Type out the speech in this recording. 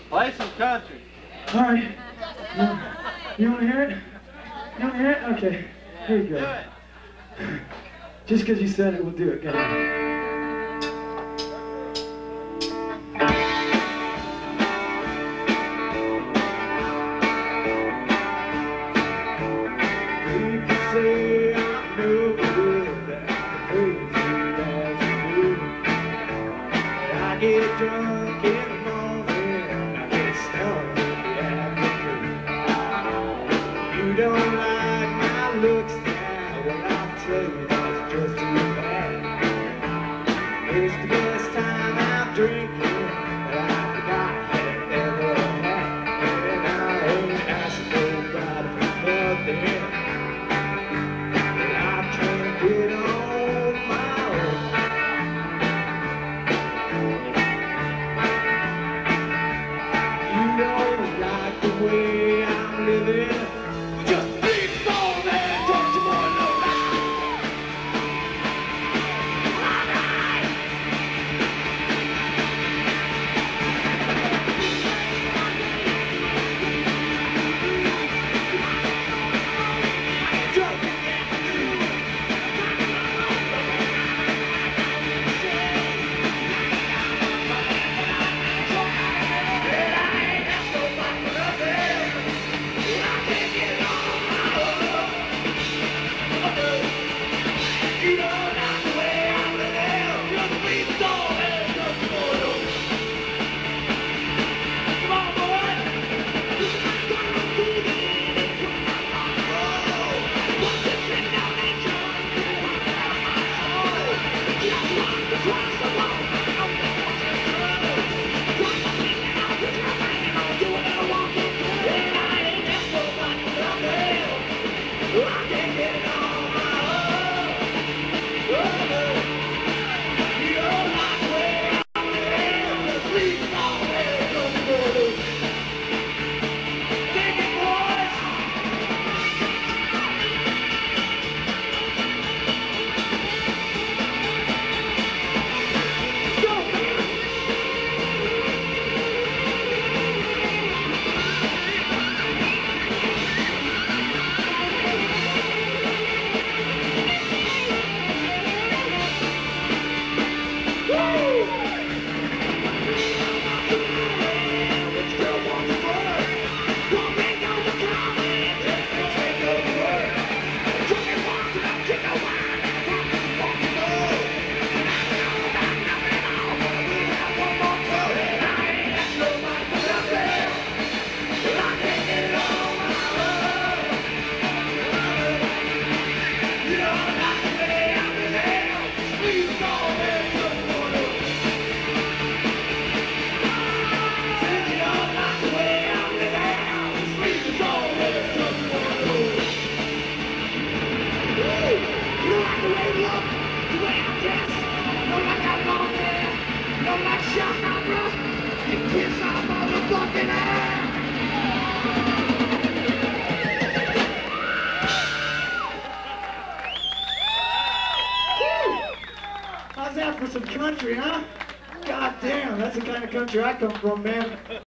Play some country. All right. You want to hear it? You want to hear it? Okay. Here you Do go. it. Just because you said it, we'll do it. Go ahead. Say I'm no good, but I'm crazy as you do. I get drunk in the morning, I get stoned in the afternoon. You don't like my looks now, well I'll tell you that's just too bad. It's the best time I'm drinking that I forgot that ever had. And I ain't asking nobody for nothing. Get on my own. You don't like the way I'm living. Just keep on there, don't you want to know How's that for some country, huh? God damn, that's the kind of country I come from, man.